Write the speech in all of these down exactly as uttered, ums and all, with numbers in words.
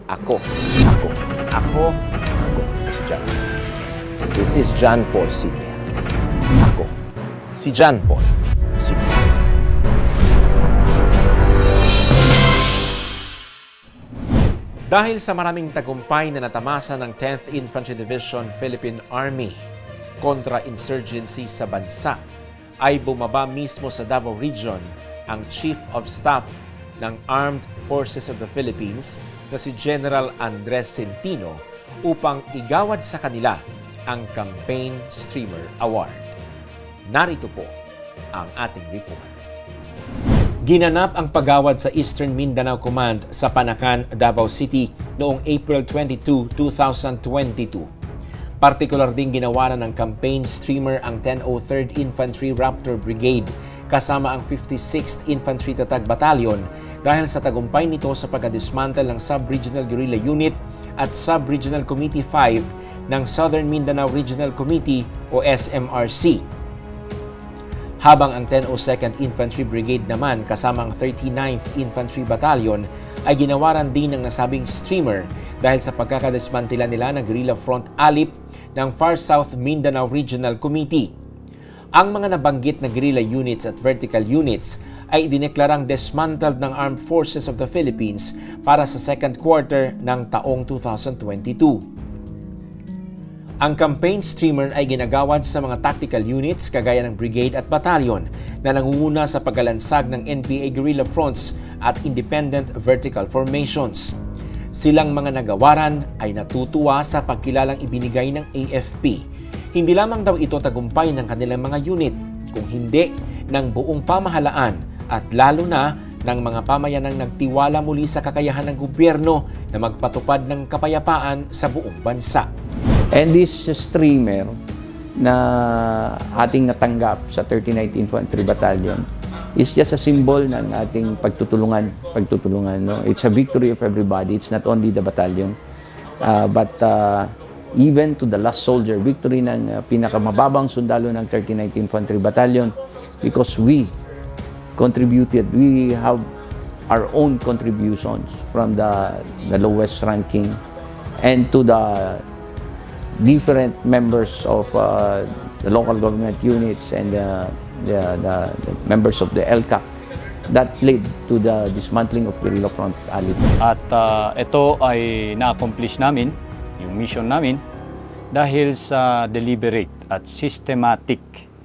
Ako, ako, ako, ako, si John. This is John Paul Senior Ako, si John Paul Senior Dahil sa maraming tagumpay na natamasa ng tenth Infantry Division Philippine Army kontra insurgency sa bansa, ay bumaba mismo sa Davao Region ang Chief of Staff ng Armed Forces of the Philippines na si General Andres Centino upang igawad sa kanila ang Campaign Streamer Award. Narito po ang ating report. Ginanap ang paggawad sa Eastern Mindanao Command sa Panacan, Davao City noong April twenty-second, two thousand twenty-two. Partikular ding ginawa ng campaign streamer ang ten oh third Infantry Raptor Brigade kasama ang fifty-sixth Infantry Tatag Battalion dahil sa tagumpay nito sa pagka-dismantle ng Sub-Regional Guerrilla Unit at Sub-Regional Committee five ng Southern Mindanao Regional Committee o S M R C. Habang ang ten oh second Infantry Brigade naman kasama ang thirty-ninth Infantry Battalion ay ginawaran din ng nasabing streamer dahil sa pagkakadismantila nila ng Guerrilla Front Alip ng Far South Mindanao Regional Committee. Ang mga nabanggit na guerrilla units at vertical units ay dineklarang dismantled ng Armed Forces of the Philippines para sa second quarter ng taong two thousand twenty-two. Ang campaign streamer ay ginagawad sa mga tactical units kagaya ng brigade at battalion na nangunguna sa pagkalansag ng N P A guerrilla fronts at independent vertical formations. Silang mga nagawaran ay natutuwa sa pagkilalang ibinigay ng A F P. Hindi lamang daw ito tagumpay ng kanilang mga unit, kung hindi ng buong pamahalaan at lalo na ng mga pamayanang nagtiwala muli sa kakayahan ng gobyerno na magpatupad ng kapayapaan sa buong bansa. And this streamer na ating natanggap sa thirty-ninth Infantry Battalion is just a symbol ng ating pagtutulungan. pagtutulungan no? It's a victory of everybody. It's not only the battalion, uh, but uh, even to the last soldier, victory ng uh, pinakamababang sundalo ng thirty-ninth Infantry Battalion because we contributed, we have our own contributions from the, the lowest ranking and to the different members of uh, the local government units and uh, the, the, the members of the L C A C that led to the dismantling of Guerrilla Front Alip. At uh, ito ay na-accomplish namin, yung mission namin, dahil sa deliberate at systematic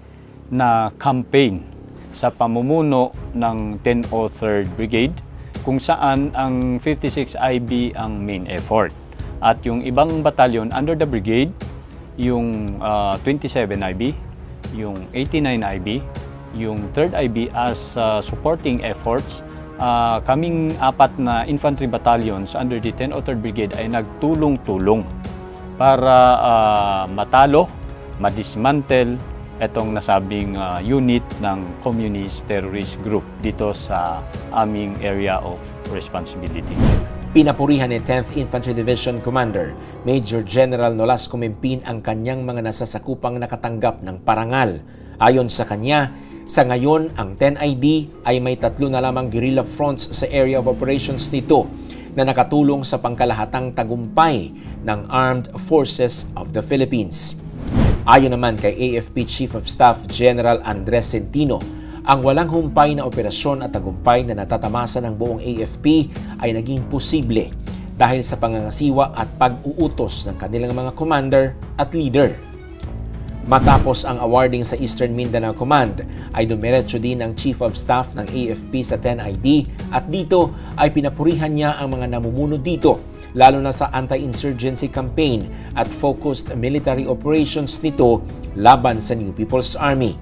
na campaign sa pamumuno ng ten oh third Brigade kung saan ang fifty-six I B ang main effort. At yung ibang batalyon under the brigade, yung uh, twenty-seven I B, yung eighty-nine I B, yung third I B as uh, supporting efforts, uh, kaming apat na infantry battalions under the ten oh third Brigade ay nagtulong-tulong para uh, matalo, madismantle itong nasabing uh, unit ng communist terrorist group dito sa aming area of responsibility. Pinapurihan ni tenth Infantry Division Commander Major General Nolasco Mempin ang kanyang mga nasasakupang nakatanggap ng parangal. Ayon sa kanya, sa ngayon ang ten I D ay may tatlo na lamang guerrilla fronts sa area of operations nito na nakatulong sa pangkalahatang tagumpay ng Armed Forces of the Philippines. Ayon naman kay A F P Chief of Staff General Andres Centino, ang walang humpay na operasyon at tagumpay na natatamasa ng buong A F P ay naging posible dahil sa pangangasiwa at pag-uutos ng kanilang mga commander at leader. Matapos ang awarding sa Eastern Mindanao Command, ay dumiretso din ang Chief of Staff ng A F P sa ten I D at dito ay pinapurihan niya ang mga namumuno dito, lalo na sa anti-insurgency campaign at focused military operations nito laban sa New People's Army.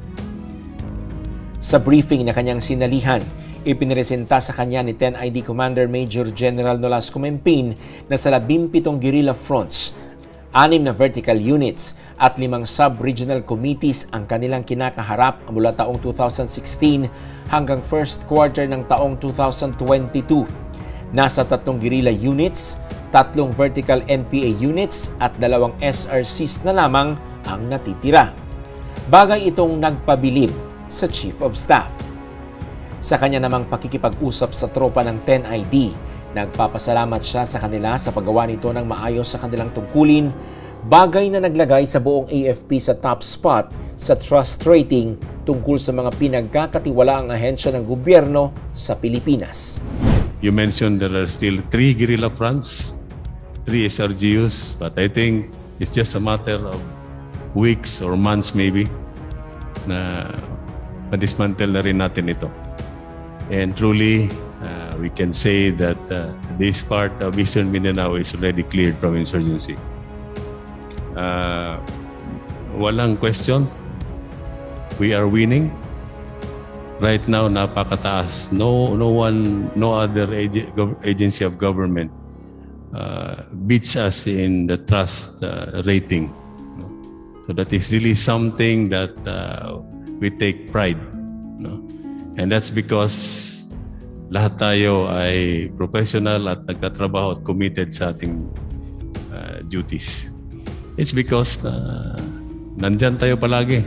Sa briefing na kanyang sinalihan, ipinresenta sa kanya ni ten I D Commander Major General Nolasco Mempin na sa labimpitong guerrilla fronts, anim na vertical units at limang sub-regional committees ang kanilang kinakaharap mula taong two thousand sixteen hanggang first quarter ng taong two thousand twenty-two. Nasa tatlong guerrilla units, tatlong vertical N P A units at dalawang S R Cs na lamang ang natitira. Bagay itong nagpabilib sa Chief of Staff. Sa kanya namang pakikipag-usap sa tropa ng ten I D, Nagpapasalamat siya sa kanila sa paggawa nito ng maayos sa kanilang tungkulin, bagay na naglagay sa buong A F P sa top spot sa trust rating tungkol sa mga pinagkakatiwalaang ahensya ng gobyerno sa Pilipinas. You mentioned there are still three guerrilla fronts, three S R G Us, but I think it's just a matter of weeks or months maybe na ma-dismantle na rin natin ito. And truly, uh, we can say that uh, this part of Eastern Mindanao is already cleared from insurgency. Uh, walang question, we are winning. Right now, napakataas. No, no one, no other ag agency of government uh, beats us in the trust uh, rating. So that is really something that uh, we take pride. No? And that's because lahat tayo ay professional at nagtatrabaho at committed sa ating uh, duties. It's because uh, nandyan tayo palagi.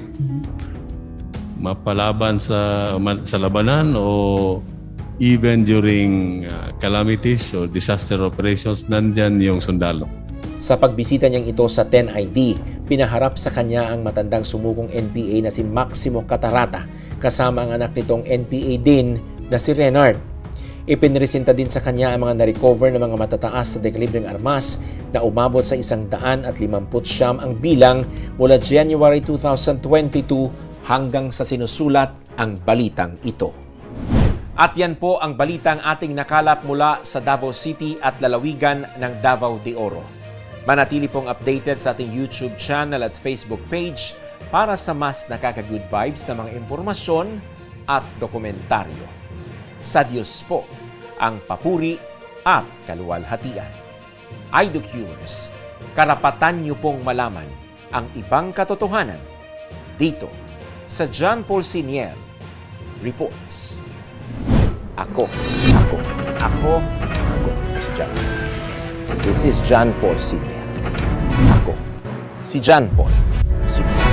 Mapalaban sa, sa labanan o even during uh, calamities or disaster operations, nandyan yung sundalo. Sa pagbisita niyang ito sa ten I D, pinaharap sa kanya ang matandang sumugong N P A na si Maximo Catarata, kasama ang anak nitong N P A din na si Renard. Ipinresenta din sa kanya ang mga na-recover ng mga matataas sa dekalibreng armas na umabot sa isang daan at limamput siyam ang bilang mula January two thousand twenty-two hanggang sa sinusulat ang balitang ito. At yan po ang balitang ating nakalap mula sa Davao City at lalawigan ng Davao de Oro. Manatili pong updated sa ating YouTube channel at Facebook page para sa mas nakaka-good vibes na mga impormasyon at dokumentaryo. Sa Diyos po ang papuri at kaluwalhatian. iDocumers, karapatan niyo pong malaman ang ibang katotohanan dito sa John Paul Sinier Reports. Ako, ako, ako, ako, si John Paul Sinier. This is John Paul Sinier. Ako, si John Paul Sinier.